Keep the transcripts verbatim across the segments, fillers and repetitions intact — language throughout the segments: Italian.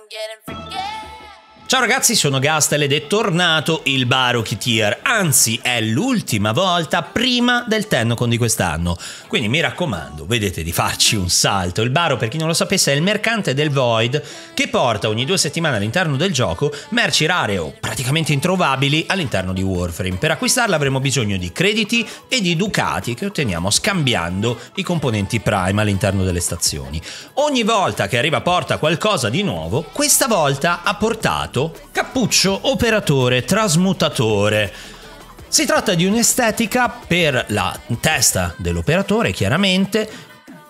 Ciao ragazzi, sono Gastel ed è tornato il bar Rocketeer, anzi è l'ultima volta prima del Tennocon di quest'anno, quindi mi raccomando, vedete di farci un salto. Il bar, per chi non lo sapesse, è il mercante del Void che porta ogni due settimane all'interno del gioco merci rare o praticamente introvabili all'interno di Warframe. Per acquistarla avremo bisogno di crediti e di ducati che otteniamo scambiando i componenti Prime all'interno delle stazioni. Ogni volta che arriva a porta qualcosa di nuovo, questa volta ha portato cappuccio operatore trasmutatore. Si tratta di un'estetica per la testa dell'operatore, chiaramente.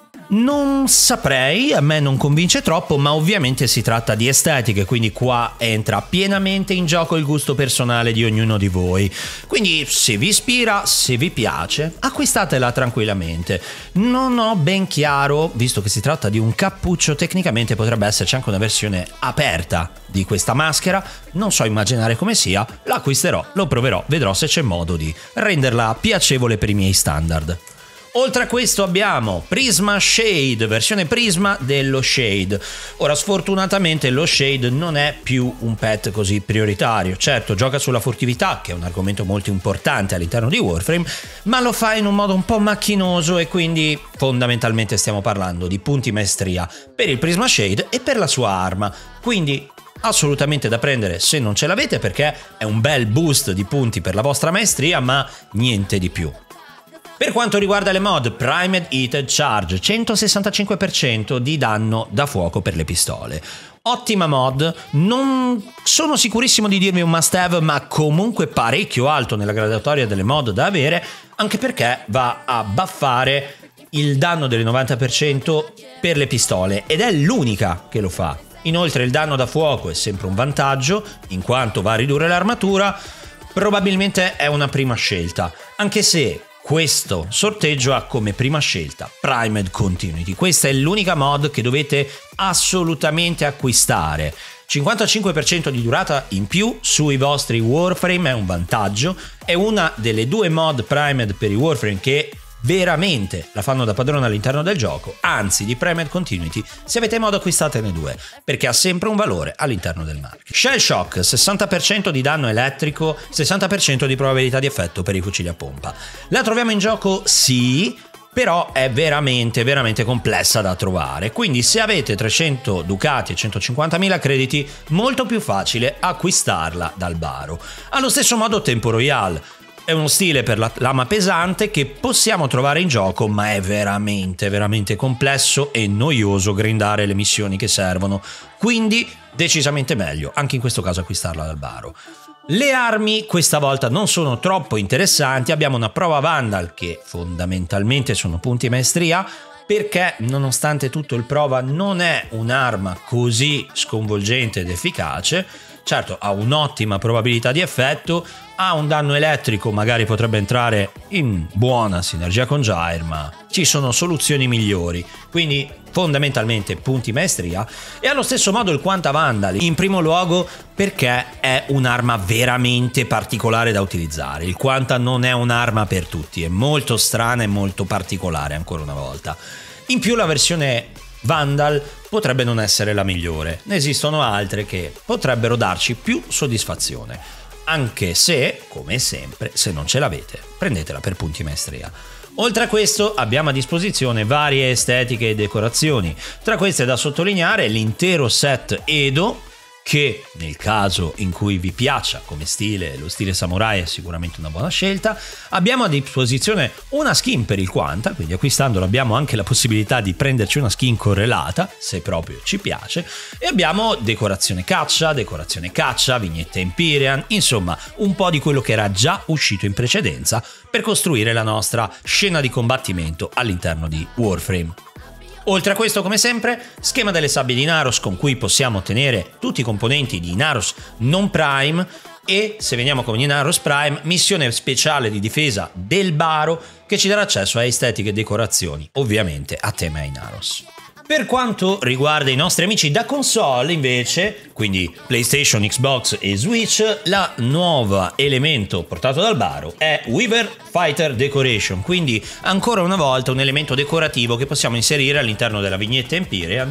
Non saprei, a me non convince troppo, ma ovviamente si tratta di estetiche, quindi qua entra pienamente in gioco il gusto personale di ognuno di voi. Quindi se vi ispira, se vi piace, acquistatela tranquillamente. Non ho ben chiaro, visto che si tratta di un cappuccio, tecnicamente potrebbe esserci anche una versione aperta di questa maschera, non so immaginare come sia, l'acquisterò, lo proverò, vedrò se c'è modo di renderla piacevole per i miei standard. Oltre a questo abbiamo Prisma Shade, versione Prisma dello Shade. Ora sfortunatamente lo Shade non è più un pet così prioritario, certo gioca sulla furtività che è un argomento molto importante all'interno di Warframe, ma lo fa in un modo un po' macchinoso e quindi fondamentalmente stiamo parlando di punti maestria per il Prisma Shade e per la sua arma, quindi assolutamente da prendere se non ce l'avete perché è un bel boost di punti per la vostra maestria, ma niente di più. Per quanto riguarda le mod, Primed Heated Charge, centosessantacinque per cento di danno da fuoco per le pistole. Ottima mod, non sono sicurissimo di dirvi un must have, ma comunque parecchio alto nella graduatoria delle mod da avere, anche perché va a buffare il danno del novanta per cento per le pistole ed è l'unica che lo fa. Inoltre il danno da fuoco è sempre un vantaggio, in quanto va a ridurre l'armatura, probabilmente è una prima scelta, anche se questo sorteggio ha come prima scelta Primed Continuity. Questa è l'unica mod che dovete assolutamente acquistare. cinquantacinque per cento di durata in più sui vostri Warframe è un vantaggio. È una delle due mod Primed per i Warframe che veramente la fanno da padrone all'interno del gioco, anzi di Primed Continuity se avete modo acquistatene due perché ha sempre un valore all'interno del marchio. Shell Shock, sessanta per cento di danno elettrico, sessanta per cento di probabilità di effetto per i fucili a pompa. La troviamo in gioco? Sì, però è veramente veramente complessa da trovare, quindi se avete trecento ducati e centocinquantamila crediti molto più facile acquistarla dal baro. Allo stesso modo Tempo Royale è uno stile per la lama pesante che possiamo trovare in gioco, ma è veramente veramente complesso e noioso grindare le missioni che servono, quindi decisamente meglio anche in questo caso acquistarla dal baro. Le armi questa volta non sono troppo interessanti, abbiamo una prova Vandal che fondamentalmente sono punti maestria, perché nonostante tutto il prova non è un'arma così sconvolgente ed efficace. Certo, ha un'ottima probabilità di effetto, ha un danno elettrico, magari potrebbe entrare in buona sinergia con Gyre, ma ci sono soluzioni migliori, quindi fondamentalmente punti maestria. E allo stesso modo il Quanta Vandal, in primo luogo perché è un'arma veramente particolare da utilizzare. Il Quanta non è un'arma per tutti, è molto strana e molto particolare ancora una volta. In più la versione Vandal potrebbe non essere la migliore, ne esistono altre che potrebbero darci più soddisfazione, anche se, come sempre, se non ce l'avete, prendetela per punti maestria. Oltre a questo abbiamo a disposizione varie estetiche e decorazioni, tra queste è da sottolineare l'intero set Edo, che nel caso in cui vi piaccia come stile, lo stile samurai è sicuramente una buona scelta. Abbiamo a disposizione una skin per il Quanta, quindi acquistandolo abbiamo anche la possibilità di prenderci una skin correlata, se proprio ci piace, e abbiamo decorazione caccia, decorazione caccia, vignette Empyrean, insomma un po' di quello che era già uscito in precedenza per costruire la nostra scena di combattimento all'interno di Warframe. Oltre a questo, come sempre, schema delle sabbie di Naros con cui possiamo ottenere tutti i componenti di Naros non Prime e, se veniamo con i Naros Prime, missione speciale di difesa del baro che ci darà accesso a estetiche e decorazioni, ovviamente a tema ai Naros. Per quanto riguarda i nostri amici da console, invece, quindi PlayStation, Xbox e Switch, la nuova elemento portato dal baro è Weaver Fighter Decoration, quindi ancora una volta un elemento decorativo che possiamo inserire all'interno della vignetta Empyrean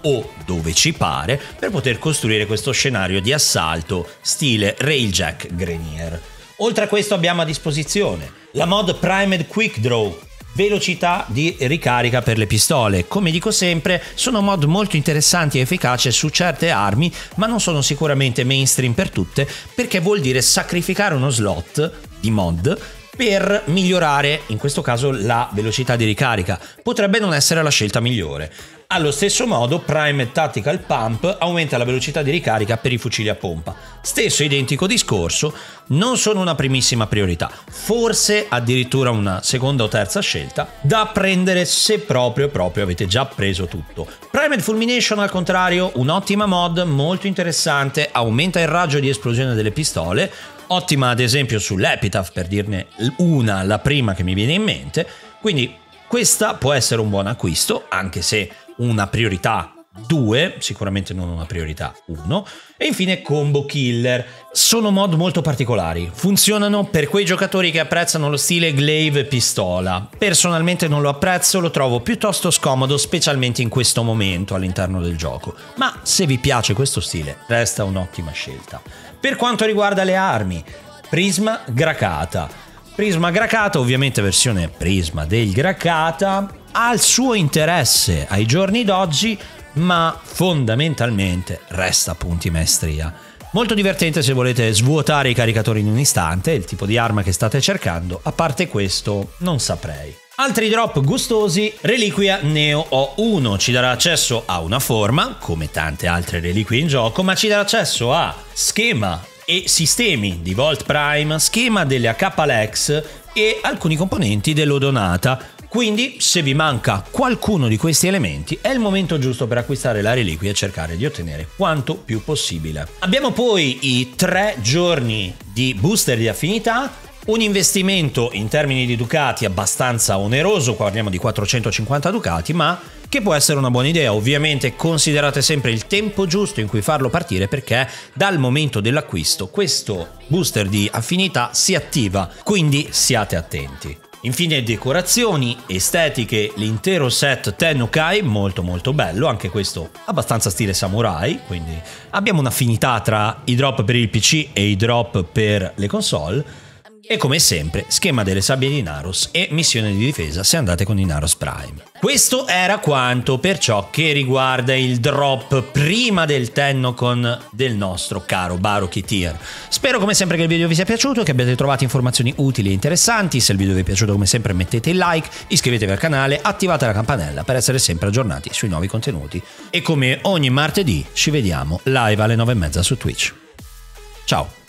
o dove ci pare per poter costruire questo scenario di assalto stile Railjack Grenier. Oltre a questo abbiamo a disposizione la mod Primed Quick Draw, velocità di ricarica per le pistole. Come dico sempre, sono mod molto interessanti e efficaci su certe armi, ma non sono sicuramente mainstream per tutte, perché vuol dire sacrificare uno slot di mod per migliorare, in questo caso, la velocità di ricarica. Potrebbe non essere la scelta migliore. Allo stesso modo, Primed Tactical Pump aumenta la velocità di ricarica per i fucili a pompa. Stesso identico discorso, non sono una primissima priorità, forse addirittura una seconda o terza scelta da prendere se proprio proprio avete già preso tutto. Primed Fulmination, al contrario, un'ottima mod molto interessante, aumenta il raggio di esplosione delle pistole, ottima ad esempio sull'Epitaph, per dirne una, la prima che mi viene in mente, quindi questa può essere un buon acquisto, anche se una priorità due, sicuramente non una priorità uno. E infine Combo Killer. Sono mod molto particolari, funzionano per quei giocatori che apprezzano lo stile glaive pistola. Personalmente non lo apprezzo, lo trovo piuttosto scomodo, specialmente in questo momento all'interno del gioco, ma se vi piace questo stile resta un'ottima scelta. Per quanto riguarda le armi, Prisma Grakata. Prisma Grakata, ovviamente versione Prisma del Grakata, ha il suo interesse ai giorni d'oggi, ma fondamentalmente resta punti maestria. Molto divertente se volete svuotare i caricatori in un istante, il tipo di arma che state cercando. A parte questo, non saprei. Altri drop gustosi: Reliquia Neo O uno ci darà accesso a una forma, come tante altre reliquie in gioco, ma ci darà accesso a schema e sistemi di Volt Prime, schema delle A K Lex e alcuni componenti dell'Odonata. Quindi, se vi manca qualcuno di questi elementi, è il momento giusto per acquistare la reliquia e cercare di ottenere quanto più possibile. Abbiamo poi i tre giorni di booster di affinità, un investimento in termini di ducati abbastanza oneroso, qua parliamo di quattrocentocinquanta ducati, ma che può essere una buona idea. Ovviamente considerate sempre il tempo giusto in cui farlo partire, perché dal momento dell'acquisto questo booster di affinità si attiva, quindi siate attenti. Infine decorazioni, estetiche, l'intero set Tennokai molto molto bello, anche questo abbastanza stile samurai, quindi abbiamo un'affinità tra i drop per il P C e i drop per le console. E come sempre, schema delle sabbie di Naros e missione di difesa se andate con i Naros Prime. Questo era quanto per ciò che riguarda il drop prima del Tennocon del nostro caro Baroque Tier. Spero come sempre che il video vi sia piaciuto, che abbiate trovato informazioni utili e interessanti. Se il video vi è piaciuto, come sempre mettete il like, iscrivetevi al canale, attivate la campanella per essere sempre aggiornati sui nuovi contenuti. E come ogni martedì ci vediamo live alle nove e mezza su Twitch. Ciao!